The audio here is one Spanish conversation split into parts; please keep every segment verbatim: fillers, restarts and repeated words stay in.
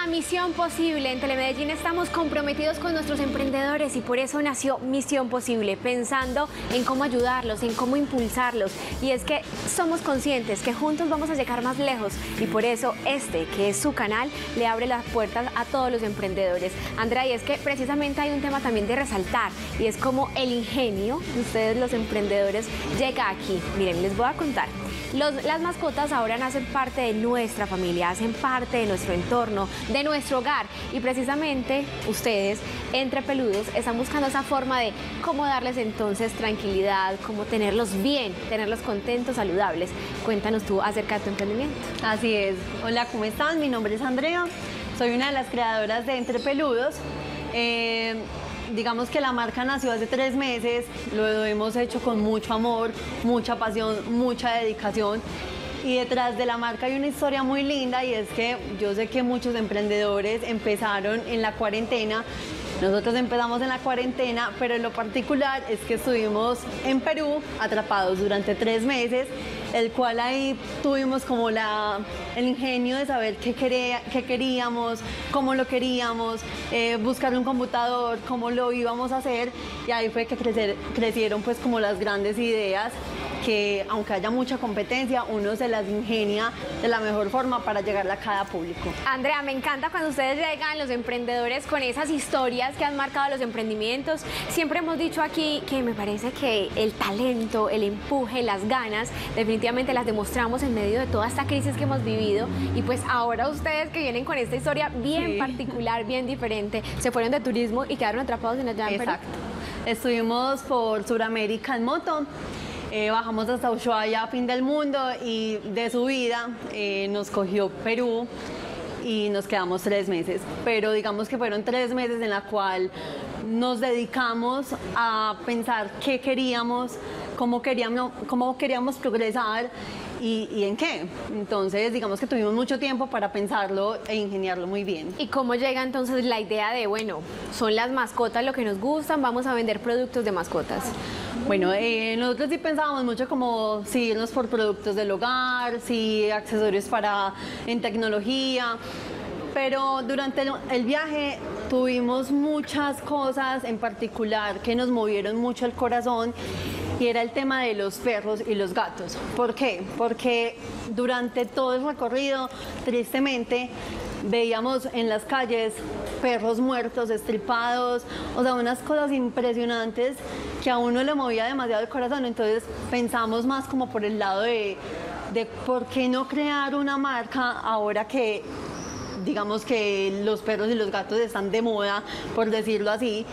a Misión Posible. En Telemedellín estamos comprometidos con nuestros emprendedores y por eso nació Misión Posible, pensando en cómo ayudarlos, en cómo impulsarlos. Y es que somos conscientes que juntos vamos a llegar más lejos y por eso este, que es su canal, le abre las puertas a todos los emprendedores. Andrea, y es que precisamente hay un tema también de resaltar y es cómo el ingenio de ustedes, los emprendedores, llega aquí. Miren, les voy a contar. Los, las mascotas ahora hacen parte de nuestra familia, hacen parte de nuestro entorno, de nuestro hogar. Y precisamente ustedes, Entre Peludos, están buscando esa forma de cómo darles entonces tranquilidad, cómo tenerlos bien, tenerlos contentos, saludables. Cuéntanos tú acerca de tu emprendimiento. Así es. Hola, ¿cómo están? Mi nombre es Andrea, soy una de las creadoras de Entre Peludos. Eh, Digamos que la marca nació hace tres meses, lo hemos hecho con mucho amor, mucha pasión, mucha dedicación. Y detrás de la marca hay una historia muy linda y es que yo sé que muchos emprendedores empezaron en la cuarentena. Nosotros empezamos en la cuarentena, pero en lo particular es que estuvimos en Perú atrapados durante tres meses, el cual ahí tuvimos como la, el ingenio de saber qué, quería, qué queríamos, cómo lo queríamos, eh, buscar un computador, cómo lo íbamos a hacer, y ahí fue que crecer, crecieron pues como las grandes ideas, que aunque haya mucha competencia, uno se las ingenia de la mejor forma para llegarle a cada público. Andrea, me encanta cuando ustedes llegan, los emprendedores, con esas historias que han marcado los emprendimientos. Siempre hemos dicho aquí que me parece que el talento, el empuje, las ganas, definitivamente las demostramos en medio de toda esta crisis que hemos vivido. Y pues ahora ustedes que vienen con esta historia bien sí. particular, bien diferente, se fueron de turismo y quedaron atrapados en allá en Perú. Exacto. Estuvimos por Sudamérica en moto. Eh, bajamos hasta Ushuaia, fin del mundo, y de subida eh, nos cogió Perú y nos quedamos tres meses. Pero digamos que fueron tres meses en la cual nos dedicamos a pensar qué queríamos, cómo queríamos, cómo queríamos progresar y, y en qué. Entonces, digamos que tuvimos mucho tiempo para pensarlo e ingeniarlo muy bien. ¿Y cómo llega entonces la idea de, bueno, son las mascotas lo que nos gustan, vamos a vender productos de mascotas? Bueno, eh, nosotros sí pensábamos mucho como si irnos por productos del hogar, si accesorios para en tecnología, pero durante el, el viaje tuvimos muchas cosas en particular que nos movieron mucho el corazón, y era el tema de los perros y los gatos. ¿Por qué? Porque durante todo el recorrido, tristemente, veíamos en las calles perros muertos, estripados, o sea, unas cosas impresionantes que a uno le movía demasiado el corazón. Entonces pensamos más como por el lado de, de por qué no crear una marca ahora que digamos que los perros y los gatos están de moda, por decirlo así,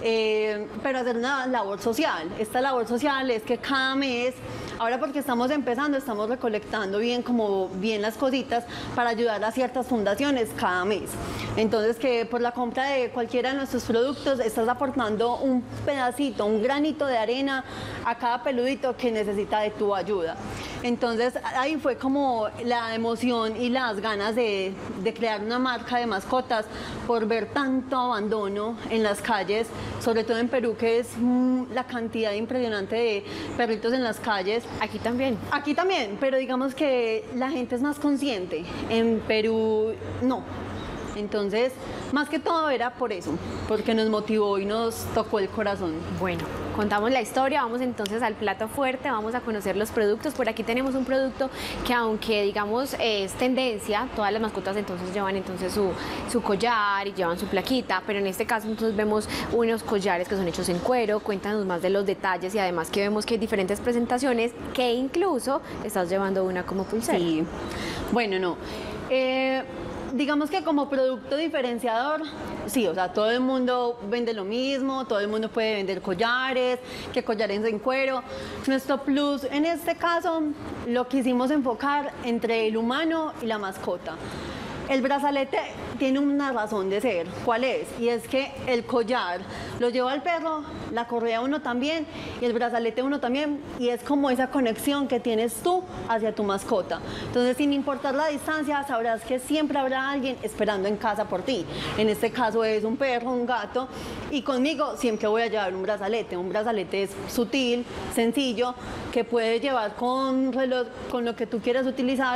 eh, pero hacer una labor social. Esta labor social es que cada mes, ahora porque estamos empezando, estamos recolectando bien, como bien las cositas para ayudar a ciertas fundaciones cada mes. Entonces, que por la compra de cualquiera de nuestros productos estás aportando un pedacito, un granito de arena a cada peludito que necesita de tu ayuda. Entonces, ahí fue como la emoción y las ganas de, de crear una marca de mascotas por ver tanto abandono en las calles, sobre todo en Perú, que es mm, la cantidad impresionante de perritos en las calles. Aquí también. Aquí también, pero digamos que la gente es más consciente. En Perú, no. Entonces, más que todo era por eso, porque nos motivó y nos tocó el corazón. Bueno, contamos la historia, vamos entonces al plato fuerte, vamos a conocer los productos. Por aquí tenemos un producto que, aunque digamos es tendencia, todas las mascotas entonces llevan entonces su, su collar y llevan su plaquita, pero en este caso entonces vemos unos collares que son hechos en cuero. Cuéntanos más de los detalles y además que vemos que hay diferentes presentaciones, que incluso estás llevando una como pulsera. Sí, bueno, no. Eh, Digamos que como producto diferenciador, sí, o sea, todo el mundo vende lo mismo, todo el mundo puede vender collares, que collares en cuero. Nuestro plus en este caso lo quisimos enfocar entre el humano y la mascota. El brazalete tiene una razón de ser. ¿Cuál es? Y es que el collar lo lleva el perro, la correa uno también y el brazalete uno también, y es como esa conexión que tienes tú hacia tu mascota. Entonces, sin importar la distancia, sabrás que siempre habrá alguien esperando en casa por ti. En este caso es un perro, un gato, y conmigo siempre voy a llevar un brazalete. Un brazalete es sutil, sencillo, que puedes llevar con reloj, con lo que tú quieras utilizar,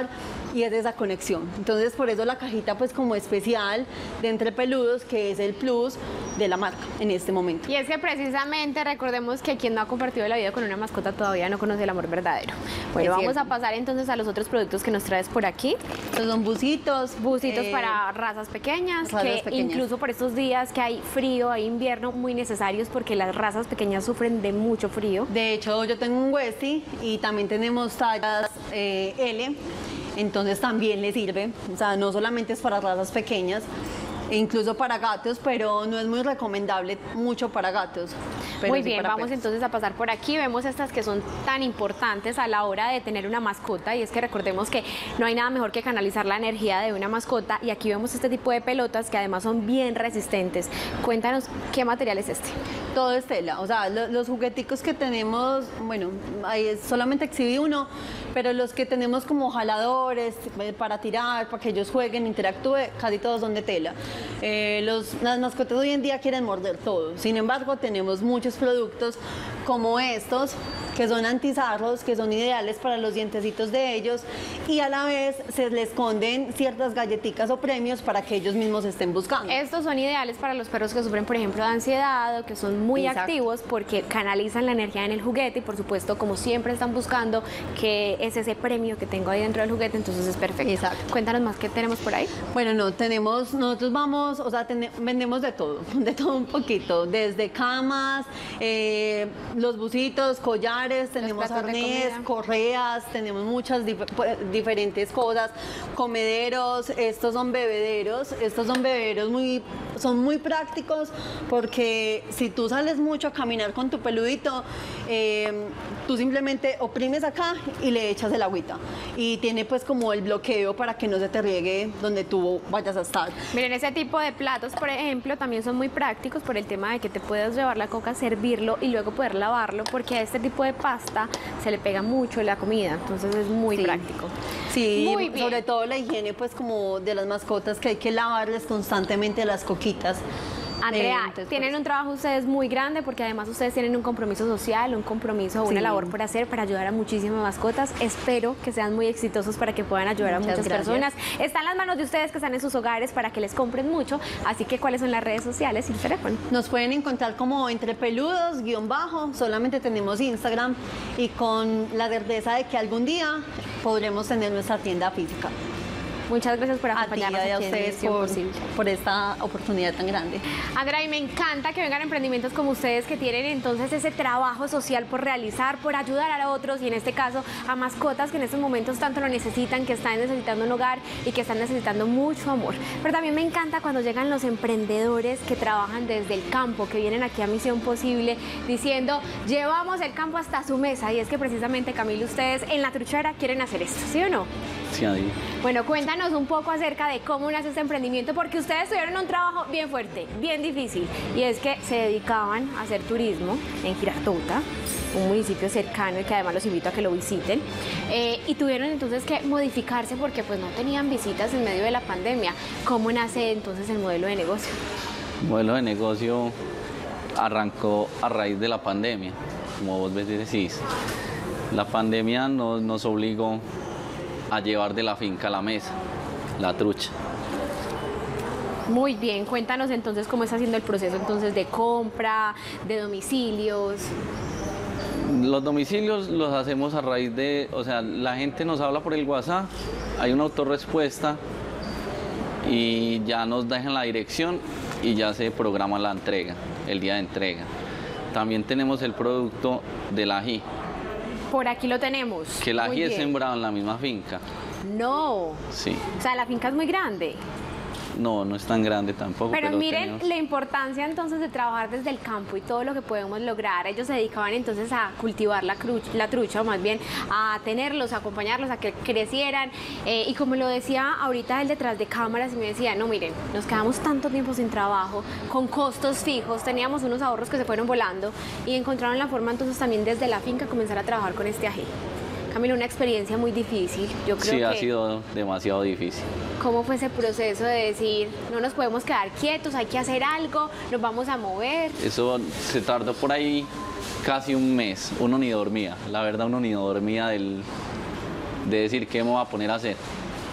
y es esa conexión. Entonces por eso la cajita pues como especial de Entre Peludos, que es el plus de la marca en este momento. Y es que precisamente recordemos que quien no ha compartido la vida con una mascota todavía no conoce el amor verdadero. Bueno, Es vamos cierto. a pasar entonces a los otros productos que nos traes por aquí. Estos son busitos. Busitos eh, para razas pequeñas, razas que pequeñas. incluso por estos días que hay frío, hay invierno, muy necesarios porque las razas pequeñas sufren de mucho frío. De hecho, yo tengo un Westie y también tenemos tallas eh, L, entonces también le sirve. O sea, no solamente es para razas pequeñas, e incluso para gatos, pero no es muy recomendable mucho para gatos. Pero Muy sí bien, para vamos perros. entonces a pasar por aquí. Vemos estas que son tan importantes a la hora de tener una mascota, y es que recordemos que no hay nada mejor que canalizar la energía de una mascota, y aquí vemos este tipo de pelotas que además son bien resistentes. Cuéntanos qué material es este. Todo es tela, o sea, lo- los jugueticos que tenemos, bueno, ahí es- solamente exhibí uno, pero los que tenemos como jaladores eh, para tirar, para que ellos jueguen, interactúen, casi todos son de tela. Eh, los, las mascotas hoy en día quieren morder todo, sin embargo tenemos muchos productos como estos, que son antizarros, que son ideales para los dientecitos de ellos, y a la vez se les esconden ciertas galletitas o premios para que ellos mismos estén buscando. Estos son ideales para los perros que sufren, por ejemplo, de ansiedad o que son muy Exacto. activos porque canalizan la energía en el juguete, y por supuesto, como siempre están buscando que es ese premio que tengo ahí dentro del juguete, entonces es perfecto. Exacto. Cuéntanos más qué tenemos por ahí. Bueno, no, tenemos, nosotros vamos, o sea, tene- vendemos de todo, de todo un poquito, desde camas, eh, los busitos, collares, tenemos platos de arnés, comida. correas, tenemos muchas dif- pu- diferentes cosas, comederos, estos son bebederos, estos son bebederos muy, son muy prácticos porque si tú sales mucho a caminar con tu peludito, eh, tú simplemente oprimes acá y le echas el agüita, y tiene pues como el bloqueo para que no se te riegue donde tú vayas a estar. Miren, ese tipo de platos, por ejemplo, también son muy prácticos por el tema de que te puedes llevar la coca, servirlo y luego poder lavarlo, porque a este tipo de pasta se le pega mucho la comida, entonces es muy Sí. práctico. Sí, Muy bien. sobre todo la higiene pues como de las mascotas, que hay que lavarles constantemente las coquitas. Andrea, Eh, entonces, tienen pues, un trabajo ustedes muy grande porque además ustedes tienen un compromiso social, un compromiso, una Sí. labor por hacer para ayudar a muchísimas mascotas. Espero que sean muy exitosos para que puedan ayudar a Muchas muchas gracias. personas. Está en las manos de ustedes que están en sus hogares para que les compren mucho. Así que, ¿cuáles son las redes sociales y el teléfono? Nos pueden encontrar como Entre Peludos, guión bajo, solamente tenemos Instagram, y con la certeza de que algún día podremos tener nuestra tienda física. Muchas gracias por A ti y acompañarnos a aquí en ustedes Misión por, Posible. por esta oportunidad tan grande. Andrea, y me encanta que vengan emprendimientos como ustedes que tienen entonces ese trabajo social por realizar, por ayudar a otros, y en este caso a mascotas que en estos momentos tanto lo necesitan, que están necesitando un hogar y que están necesitando mucho amor. Pero también me encanta cuando llegan los emprendedores que trabajan desde el campo, que vienen aquí a Misión Posible diciendo, llevamos el campo hasta su mesa, y es que precisamente, Camilo, ustedes en La Truchera quieren hacer esto, ¿sí o no? Sí, ahí. Bueno, cuéntanos un poco acerca de cómo nace este emprendimiento, porque ustedes tuvieron un trabajo bien fuerte, bien difícil, y es que se dedicaban a hacer turismo en Girardota, un municipio cercano y que además los invito a que lo visiten, eh, y tuvieron entonces que modificarse porque pues no tenían visitas en medio de la pandemia. ¿Cómo nace entonces el modelo de negocio? El modelo de negocio arrancó a raíz de la pandemia, como vos decís. La pandemia nos, nos obligó a llevar de la finca a la mesa, la trucha. Muy bien, cuéntanos entonces cómo está haciendo el proceso entonces de compra, de domicilios. Los domicilios los hacemos a raíz de, o sea, la gente nos habla por el WhatsApp, hay una autorrespuesta y ya nos dejan la dirección y ya se programa la entrega, el día de entrega. También tenemos el producto del ají, Por aquí lo tenemos. que el Muy ají es bien. sembrado en la misma finca. No, Sí, o sea, la finca es muy grande. no, no es tan grande tampoco. Pero miren tenemos- la importancia entonces de trabajar desde el campo y todo lo que podemos lograr. Ellos se dedicaban entonces a cultivar la, cru- la trucha, o más bien a tenerlos, a acompañarlos, a que crecieran. Eh, y como lo decía ahorita él detrás de cámaras, y me decía, no, miren, nos quedamos tanto tiempo sin trabajo, con costos fijos, teníamos unos ahorros que se fueron volando, y encontraron la forma entonces también desde la finca comenzar a trabajar con este ají. Camilo, una experiencia muy difícil. Yo creo Sí, que... ha sido demasiado difícil. ¿Cómo fue ese proceso de decir, no nos podemos quedar quietos, hay que hacer algo, nos vamos a mover? Eso se tardó por ahí casi un mes, uno ni dormía, la verdad uno ni dormía del, de decir qué me voy a poner a hacer.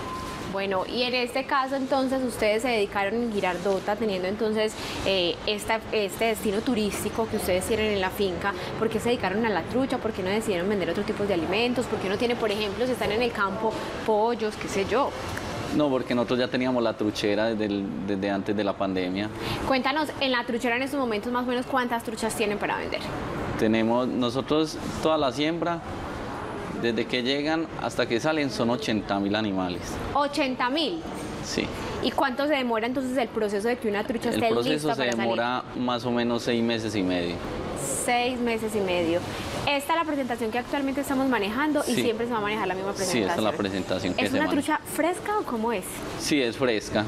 Bueno, y en este caso entonces ustedes se dedicaron en Girardota, teniendo entonces eh, esta, este destino turístico que ustedes tienen en la finca. ¿Por qué se dedicaron a la trucha? ¿Por qué no decidieron vender otro tipo de alimentos? ¿Por qué no tiene, por ejemplo, si están en el campo, pollos, qué sé yo? No, porque nosotros ya teníamos la truchera desde, el- desde antes de la pandemia. Cuéntanos, en la truchera en estos momentos más o menos cuántas truchas tienen para vender. Tenemos nosotros toda la siembra, desde que llegan hasta que salen son ochenta mil animales. ochenta mil. Sí. ¿Y cuánto se demora entonces el proceso de que una trucha El esté proceso lista se para demora más o menos seis meses y medio. salir? Seis meses y medio. Esta es la presentación que actualmente estamos manejando y Sí. siempre se va a manejar la misma Sí, presentación. esta es la presentación que ¿Es se una maneja. trucha fresca o cómo es? Sí, es fresca.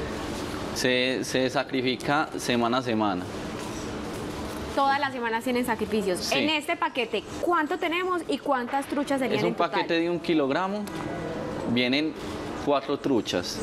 Se, se sacrifica semana a semana. Todas las semanas tienen sacrificios. Sí. En este paquete, ¿cuánto tenemos y cuántas truchas serían Es un en total? paquete de un kilogramo, vienen cuatro truchas.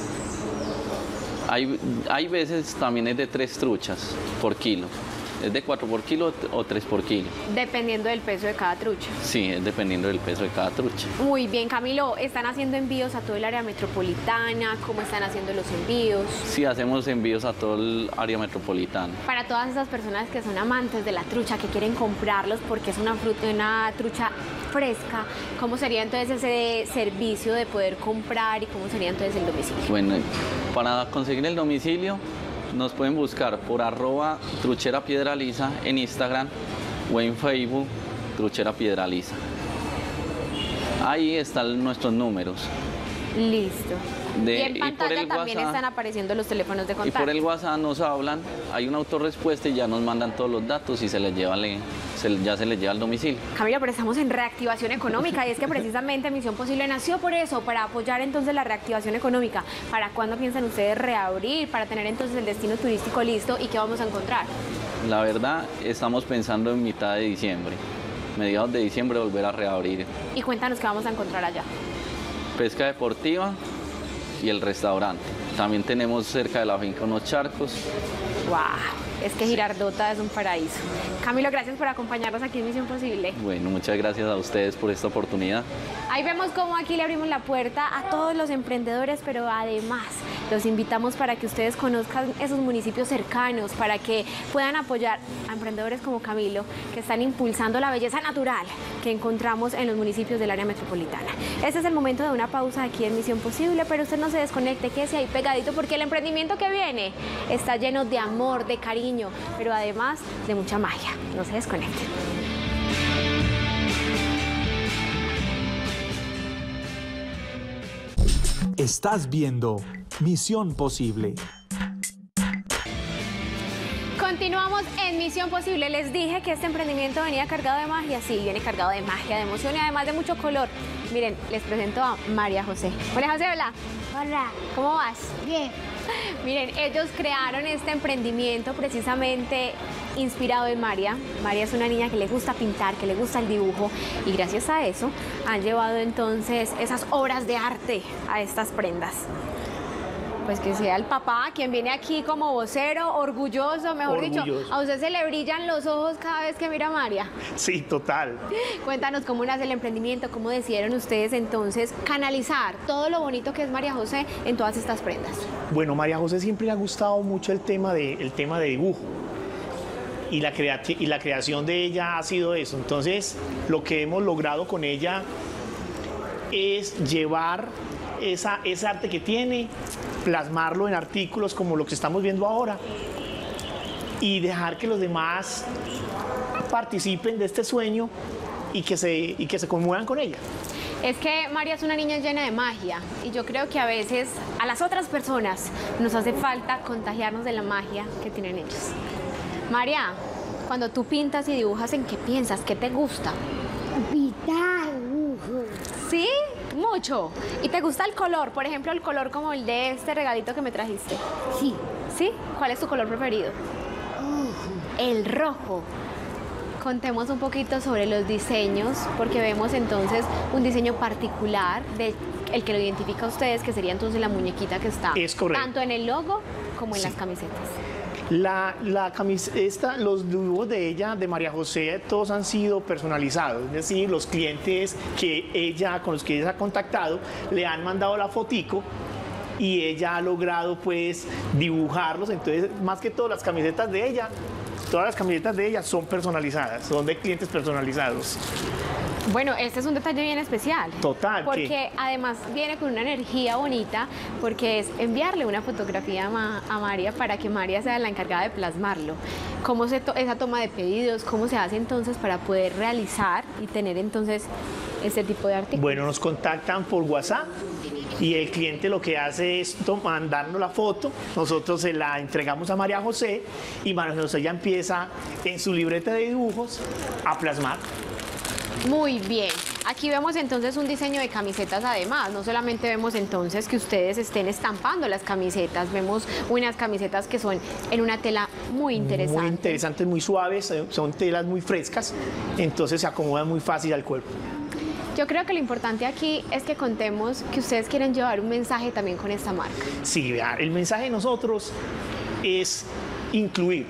Hay, hay veces también es de tres truchas por kilo. Es de cuatro por kilo o tres por kilo. Dependiendo del peso de cada trucha. Sí, es dependiendo del peso de cada trucha. Muy bien, Camilo. ¿Están haciendo envíos a todo el área metropolitana? ¿Cómo están haciendo los envíos? Sí, hacemos envíos a todo el área metropolitana. Para todas esas personas que son amantes de la trucha, que quieren comprarlos porque es una, fruta, una trucha fresca, ¿cómo sería entonces ese servicio de poder comprar y cómo sería entonces el domicilio? Bueno, para conseguir el domicilio nos pueden buscar por arroba truchera piedra lisa en Instagram o en Facebook truchera piedra lisa. Ahí están nuestros números. Listo. De- y en y por pantalla el también WhatsApp- están apareciendo los teléfonos de Y contacto. por el WhatsApp nos hablan, hay una autorrespuesta y ya nos mandan todos los datos y se les lleva, le- se- ya se les lleva al domicilio. Camilo, pero estamos en reactivación económica y es que precisamente Misión Posible nació por eso, para apoyar entonces la reactivación económica. ¿Para cuándo piensan ustedes reabrir? Para tener entonces el destino turístico listo y qué vamos a encontrar. La verdad, estamos pensando en mitad de diciembre, mediados de diciembre volver a reabrir. Y cuéntanos qué vamos a encontrar allá. Pesca deportiva y el restaurante. También tenemos cerca de la finca unos charcos. ¡Wow! Es que Girardota es un paraíso. Camilo, gracias por acompañarnos aquí en Misión Posible. Bueno, muchas gracias a ustedes por esta oportunidad. Ahí vemos cómo aquí le abrimos la puerta a todos los emprendedores, pero además los invitamos para que ustedes conozcan esos municipios cercanos, para que puedan apoyar a emprendedores como Camilo, que están impulsando la belleza natural que encontramos en los municipios del área metropolitana. Este es el momento de una pausa aquí en Misión Posible, pero usted no se desconecte, quédese ahí pegadito, porque el emprendimiento que viene está lleno de amor, de cariño, pero además de mucha magia. No se desconecte. Estás viendo Misión Posible. Continuamos en Misión Posible. Les dije que este emprendimiento venía cargado de magia. Sí, viene cargado de magia, de emoción y además de mucho color. Miren, les presento a María José. María José, hola. Hola, ¿Cómo vas? bien. Miren, ellos crearon este emprendimiento precisamente inspirado en María. María es una niña que le gusta pintar, que le gusta el dibujo y gracias a eso han llevado entonces esas obras de arte a estas prendas. Pues que sea el papá quien viene aquí como vocero, orgulloso, mejor dicho. Orgulloso. A usted se le brillan los ojos cada vez que mira a María. Sí, total. Cuéntanos cómo nace el emprendimiento, cómo decidieron ustedes entonces canalizar todo lo bonito que es María José en todas estas prendas. Bueno, María José siempre le ha gustado mucho el tema de, el tema de dibujo. Y la, creati- y la creación de ella ha sido eso. Entonces, lo que hemos logrado con ella es llevar esa, ese arte que tiene, plasmarlo en artículos como lo que estamos viendo ahora y dejar que los demás participen de este sueño y que se, y que se conmuevan con ella. Es que María es una niña llena de magia y yo creo que a veces a las otras personas nos hace falta contagiarnos de la magia que tienen ellos. María, cuando tú pintas y dibujas, ¿en qué piensas? ¿Qué te gusta? Pintar, dibujo. ¿Sí? Mucho. ¿Y te gusta el color? Por ejemplo, el color como el de este regalito que me trajiste. Sí. ¿Sí? ¿Cuál es tu color preferido? Ojo. El rojo. Contemos un poquito sobre los diseños, porque vemos entonces un diseño particular de el que lo identifica a ustedes, que sería entonces la muñequita que está Es correcto. tanto en el logo como en Sí. las camisetas. La, la camis- esta, los dibujos de ella, de María José, todos han sido personalizados. Es decir, los clientes que ella, con los que ella se ha contactado, le han mandado la fotico y ella ha logrado pues dibujarlos. Entonces, más que todas las camisetas de ella, todas las camisetas de ella son personalizadas, son de clientes personalizados. Bueno, este es un detalle bien especial. Total. Porque ¿qué? además viene con una energía bonita, porque es enviarle una fotografía a, Ma- a María para que María sea la encargada de plasmarlo. ¿Cómo se to- esa toma de pedidos, cómo se hace entonces para poder realizar y tener entonces este tipo de artículos? Bueno, nos contactan por WhatsApp y el cliente lo que hace es to- mandarnos la foto, nosotros se la entregamos a María José y María José ya empieza en su libreta de dibujos a plasmar. Muy bien. Aquí vemos entonces un diseño de camisetas además. No solamente vemos entonces que ustedes estén estampando las camisetas, vemos unas camisetas que son en una tela muy interesante. Muy interesantes, muy suaves, eh, son telas muy frescas, entonces se acomodan muy fácil al cuerpo. Yo creo que lo importante aquí es que contemos que ustedes quieren llevar un mensaje también con esta marca. Sí, vea, el mensaje de nosotros es incluir,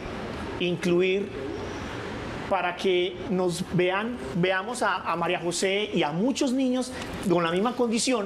incluir para que nos vean, veamos a, a María José y a muchos niños con la misma condición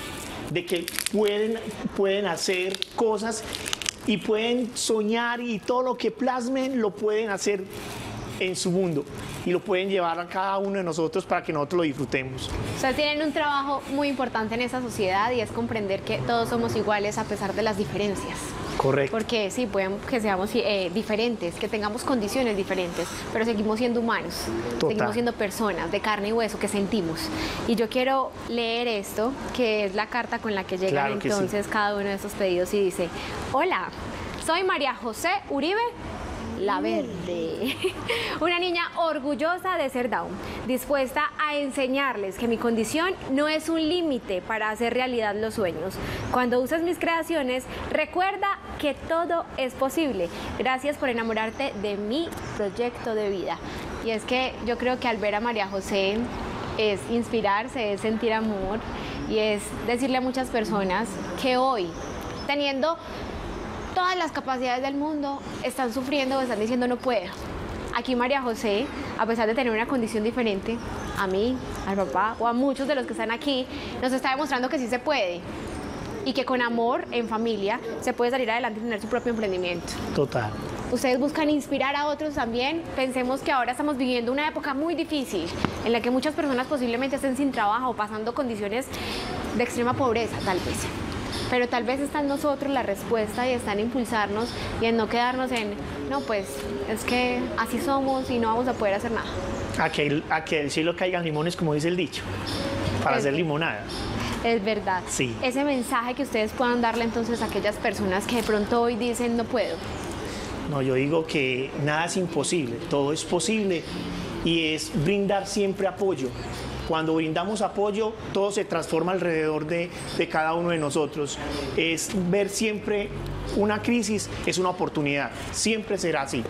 de que pueden, pueden hacer cosas y pueden soñar y todo lo que plasmen lo pueden hacer en su mundo y lo pueden llevar a cada uno de nosotros para que nosotros lo disfrutemos. Ustedes tienen un trabajo muy importante en esta sociedad y es comprender que todos somos iguales a pesar de las diferencias. Correcto. Porque sí, pueden que seamos eh, diferentes, que tengamos condiciones diferentes, pero seguimos siendo humanos, Total. seguimos siendo personas de carne y hueso que sentimos. Y yo quiero leer esto, que es la carta con la que llegan Claro que sí. entonces cada uno de estos pedidos y dice: hola, soy María José Uribe La Verde, una niña orgullosa de ser Down, dispuesta a enseñarles que mi condición no es un límite para hacer realidad los sueños. Cuando uses mis creaciones, recuerda que todo es posible. Gracias por enamorarte de mi proyecto de vida. Y es que yo creo que al ver a María José es inspirarse, es sentir amor y es decirle a muchas personas que hoy, teniendo todas las capacidades del mundo, están sufriendo o están diciendo no puedo. Aquí María José, a pesar de tener una condición diferente, a mí, al papá o a muchos de los que están aquí, nos está demostrando que sí se puede y que con amor, en familia, se puede salir adelante y tener su propio emprendimiento. Total. Ustedes buscan inspirar a otros también. Pensemos que ahora estamos viviendo una época muy difícil en la que muchas personas posiblemente estén sin trabajo, pasando condiciones de extrema pobreza, tal vez. Pero tal vez está en nosotros la respuesta y está en impulsarnos y en no quedarnos en, no, pues es que así somos y no vamos a poder hacer nada. A que, el- a que el cielo caigan limones, como dice el dicho, para Es- hacer limonada. Es verdad. Sí. Ese mensaje que ustedes puedan darle entonces a aquellas personas que de pronto hoy dicen no puedo. No, yo digo que nada es imposible, todo es posible y es brindar siempre apoyo. Cuando brindamos apoyo, todo se transforma alrededor de, de cada uno de nosotros. Es ver siempre una crisis, es una oportunidad, siempre será así.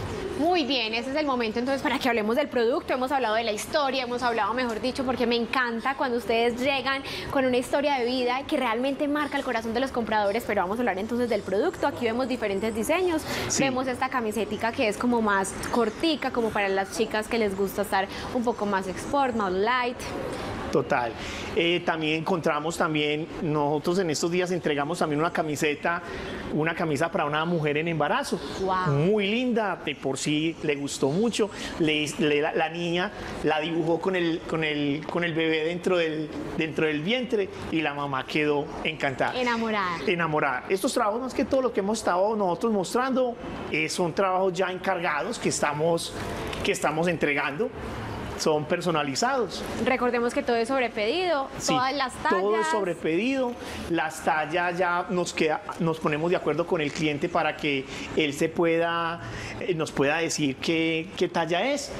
Muy bien, ese es el momento entonces para que hablemos del producto. Hemos hablado de la historia, hemos hablado, mejor dicho, porque me encanta cuando ustedes llegan con una historia de vida que realmente marca el corazón de los compradores. Pero vamos a hablar entonces del producto. Aquí vemos diferentes diseños. Sí. Vemos esta camisetica que es como más cortica, como para las chicas que les gusta estar un poco más sport, más light. Total. Eh, también encontramos también, nosotros en estos días entregamos también una camiseta, una camisa para una mujer en embarazo. Wow. Muy linda, de por sí le gustó mucho. Le, le- la, la niña la dibujó con el, con el, con el bebé dentro del, dentro del vientre y la mamá quedó encantada. Enamorada. Enamorada. Estos trabajos, más que todo lo que hemos estado nosotros mostrando, eh, son trabajos ya encargados que estamos, que estamos entregando. Son personalizados. Recordemos que todo es sobre pedido, Sí, todas las tallas. todo es sobre pedido. Las tallas ya nos queda, nos ponemos de acuerdo con el cliente para que él se pueda, eh, nos pueda decir qué, qué talla es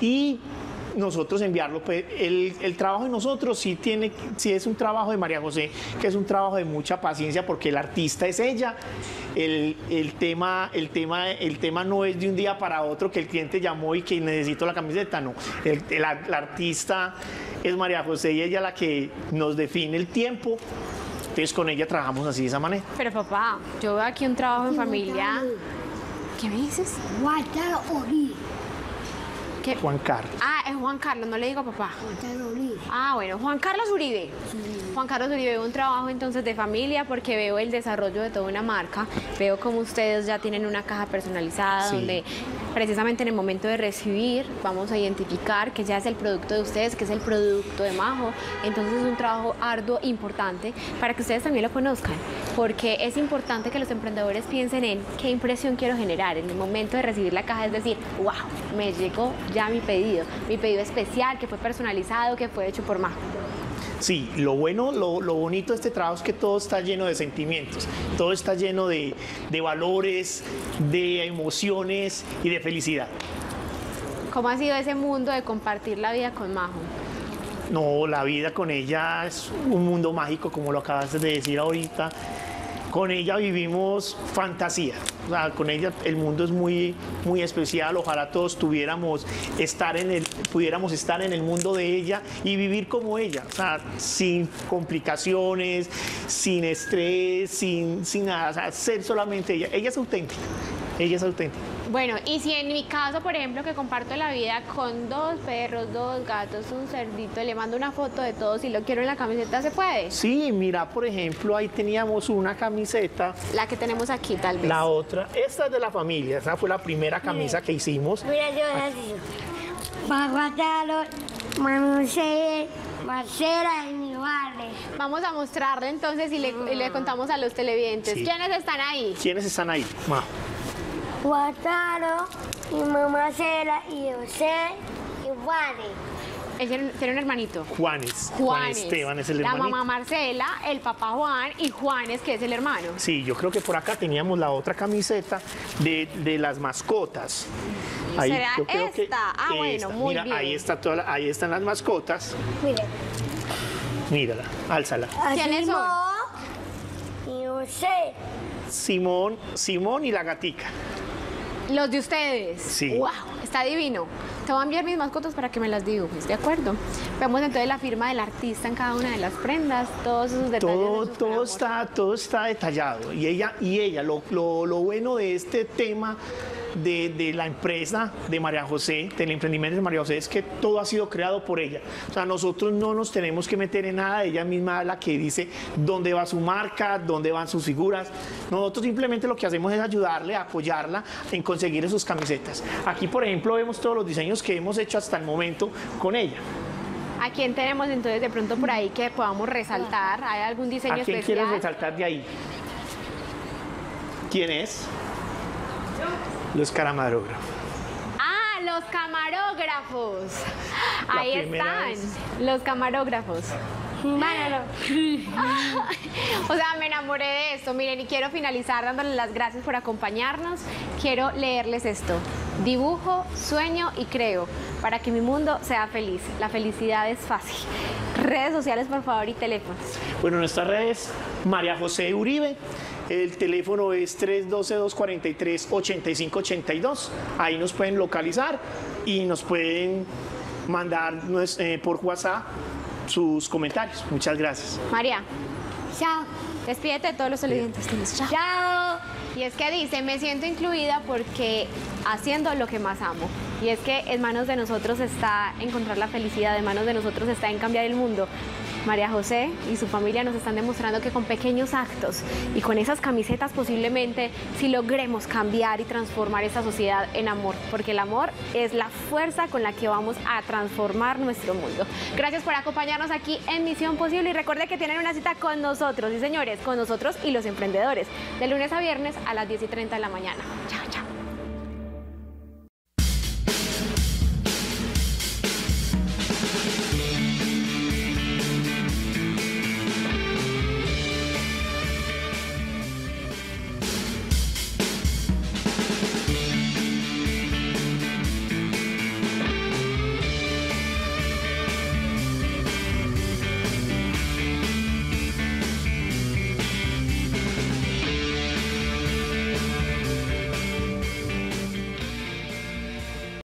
y nosotros enviarlo. Pues, el, el trabajo de nosotros sí tiene, sí es un trabajo de María José, que es un trabajo de mucha paciencia porque el artista es ella. El, el tema, el, tema, el tema no es de un día para otro que el cliente llamó y que necesito la camiseta, no. El, el, el artista es María José y ella la que nos define el tiempo. Entonces con ella trabajamos así de esa manera. Pero papá, yo veo aquí un trabajo en familia. ¿Qué me dices? Guata ori. ¿Qué? Juan Carlos. Ah, es Juan Carlos, no le digo papá. Juan Uribe. Ah, bueno, Juan Carlos Uribe. Juan Carlos Uribe, un trabajo entonces de familia porque veo el desarrollo de toda una marca, veo como ustedes ya tienen una caja personalizada Sí. donde precisamente en el momento de recibir vamos a identificar que ya es el producto de ustedes, que es el producto de Majo. Entonces es un trabajo arduo, importante, para que ustedes también lo conozcan, porque es importante que los emprendedores piensen en qué impresión quiero generar en el momento de recibir la caja, es decir, wow, me llegó ya mi pedido, mi pedido especial, que fue personalizado, que fue hecho por Majo. Sí, lo bueno, lo, lo bonito de este trabajo es que todo está lleno de sentimientos, todo está lleno de, de valores, de emociones y de felicidad. ¿Cómo ha sido ese mundo de compartir la vida con Majo? No, la vida con ella es un mundo mágico, como lo acabas de decir ahorita. Con ella vivimos fantasía. O sea, con ella el mundo es muy, muy especial. Ojalá todos tuviéramos estar en el, pudiéramos estar en el mundo de ella y vivir como ella. O sea, sin complicaciones, sin estrés, sin, sin nada. O sea, ser solamente ella. Ella es auténtica. Ella es auténtica. Bueno, y si en mi caso, por ejemplo, que comparto la vida con dos perros, dos gatos, un cerdito, le mando una foto de todos y lo quiero en la camiseta, ¿se puede? Sí, mira, por ejemplo, ahí teníamos una camiseta. La que tenemos aquí, tal vez. La otra, esta es de la familia. Esa fue la primera camisa que hicimos. Mira, yo así. Baguatalo, Manuel, Marcela y mi barrio. Vamos a mostrarle entonces y le, y le contamos a los televidentes. Sí. ¿Quiénes están ahí? ¿Quiénes están ahí? Majo. Guataro, mi mamá Cela y José y Juanes. Él tiene, tiene un hermanito. Juanes. Juan Juanes. Esteban es el La hermanito. mamá Marcela, el papá Juan y Juanes, que es el hermano. Sí, yo creo que por acá teníamos la otra camiseta de, de las mascotas. Ahí, ¿Será yo creo que esta? Ah, bueno, esta. muy Mira, bien. ahí está toda la- ahí están las mascotas. Mira. Mírala, álzala. ¿Quiénes son? Y José. Simón, Simón y la gatica. Los de ustedes. Sí. Wow, está divino. Te voy a enviar mis mascotas para que me las dibujes, ¿de acuerdo? Vemos entonces la firma del artista en cada una de las prendas, todos esos detalles. Todo, hechos con todo amor. está, todo está detallado. Y ella, y ella, lo, lo, lo bueno de este tema de, de la empresa de María José, del emprendimiento de María José, es que todo ha sido creado por ella. O sea, nosotros no nos tenemos que meter en nada. Ella misma es la que dice dónde va su marca, dónde van sus figuras. Nosotros simplemente lo que hacemos es ayudarle, apoyarla en conseguir esas camisetas. Aquí, por ejemplo, vemos todos los diseños que hemos hecho hasta el momento con ella. ¿A quién tenemos entonces de pronto por ahí que podamos resaltar? ¿Hay algún diseño ¿A quién especial? quieres resaltar de ahí? ¿Quién es? Los camarógrafos. Ah, los camarógrafos. La Ahí primera están, vez. los camarógrafos. Mánalo. O sea, me enamoré de esto. Miren, y quiero finalizar dándoles las gracias por acompañarnos. Quiero leerles esto. Dibujo, sueño y creo para que mi mundo sea feliz. La felicidad es fácil. Redes sociales, por favor, y teléfonos. Bueno, nuestra red es María José Uribe. El teléfono es tres uno dos, dos cuatro tres, ocho cinco ocho dos. Ahí nos pueden localizar y nos pueden mandar nues- eh, por WhatsApp sus comentarios. Muchas gracias. María, Chao. despídete de todos los televidentes. Diles chao. Chao. Y es que dice, me siento incluida porque haciendo lo que más amo. Y es que en manos de nosotros está encontrar la felicidad, en manos de nosotros está en cambiar el mundo. María José y su familia nos están demostrando que con pequeños actos y con esas camisetas posiblemente sí logremos cambiar y transformar esta sociedad en amor, porque el amor es la fuerza con la que vamos a transformar nuestro mundo. Gracias por acompañarnos aquí en Misión Posible y recuerde que tienen una cita con nosotros, y señores, con nosotros y los emprendedores, de lunes a viernes a las diez y treinta de la mañana. Chao.